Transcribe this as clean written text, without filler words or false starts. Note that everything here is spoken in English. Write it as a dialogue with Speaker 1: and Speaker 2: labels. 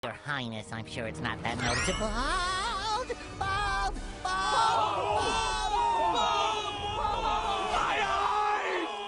Speaker 1: Your Highness, I'm sure it's not that noticeable. Ah!